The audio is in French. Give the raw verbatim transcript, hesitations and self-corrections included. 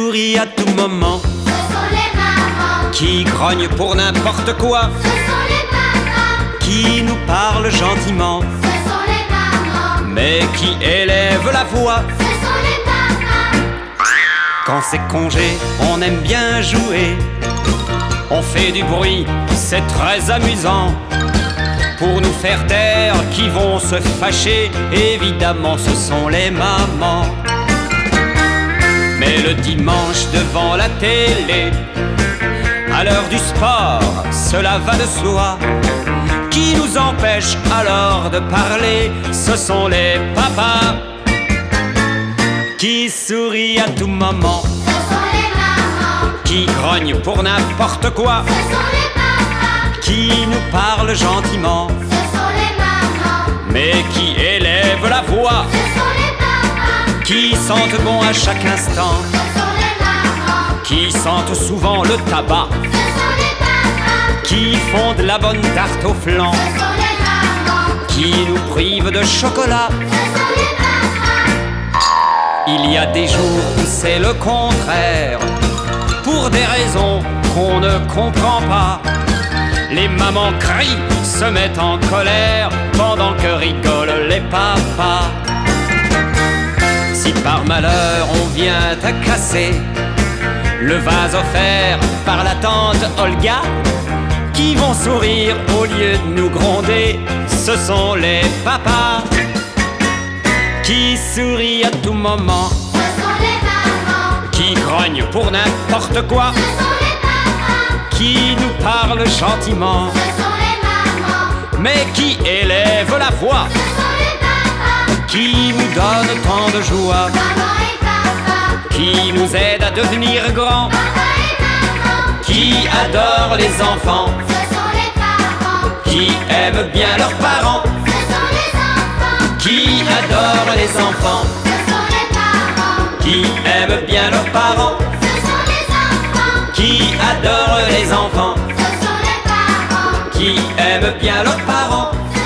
sourit à tout moment, ce sont les mamans. qui grognent pour n'importe quoi, Ce sont les papas. qui nous parlent gentiment, Ce sont les mamans. mais qui élèvent la voix. Ce sont les papas. Quand c'est congé, on aime bien jouer. On fait du bruit, c'est très amusant. Pour nous faire taire, qui vont se fâcher, évidemment ce sont les mamans. Mais le dimanche devant la télé, à l'heure du sport, cela va de soi. Qui nous empêche alors de parler, ce sont les papas. Qui sourient à tout moment, Ce sont les mamans. qui grognent pour n'importe quoi, Ce sont les papas. qui nous parlent gentiment, Ce sont les mamans. mais qui élèvent la voix, Ce sont les papas. qui sentent bon à chaque instant, Ce sont les mamans. qui sentent souvent le tabac, Ce sont les papas. qui font de la bonne tarte au flan, Ce sont les mamans. qui nous privent de chocolat. Ce sont les papas. Il y a des jours où c'est le contraire, pour des raisons qu'on ne comprend pas. Les mamans crient, se mettent en colère, pendant que rigolent les papas. Si par malheur on vient à casser le vase offert par la tante Olga, qui vont sourire au lieu de nous gronder, ce sont les papas. Qui sourient à tout moment, Ce sont les mamans. qui grognent pour n'importe quoi, Ce sont les papas. qui nous parlent gentiment, Ce sont les mamans. mais qui élèvent la voix, Ce sont les papas. qui nous donnent tant de joie, Maman et papa. qui nous aident à devenir grands, Papa et maman. qui adorent les enfants, Ce sont les parents. qui aiment bien leurs parents, Ce sont les enfants. qui adorent les enfants, Ce sont les parents. qui aiment bien leurs parents, Ce sont les enfants. qui adorent les enfants, Ce sont les parents. qui aiment bien leurs parents. Ce